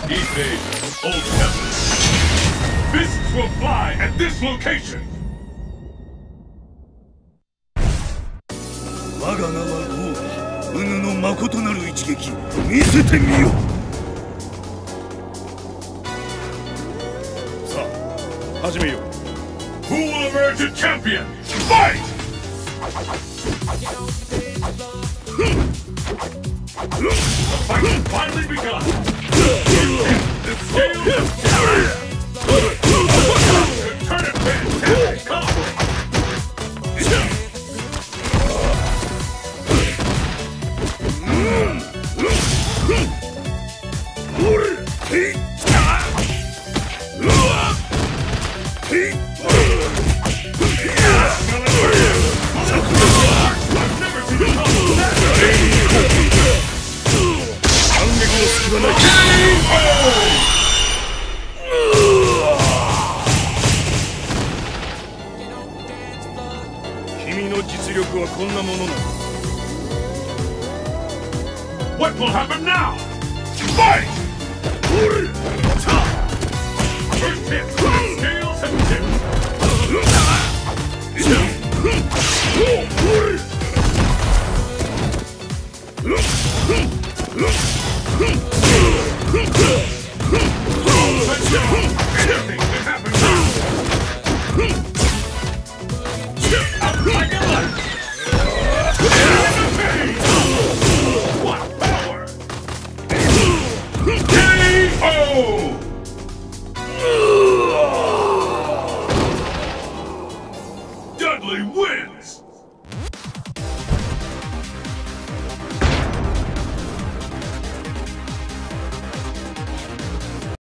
These days, old heaven. Fists will fly at this location. 我が名はゴーギ、ウヌの誠なる一撃、見せてみよ。さあ、始めよう。 Who will emerge a champion? Fight! The fight has finally begun. Turn it fantastic. Come. What will happen now? Fight! First hit, scales and tips.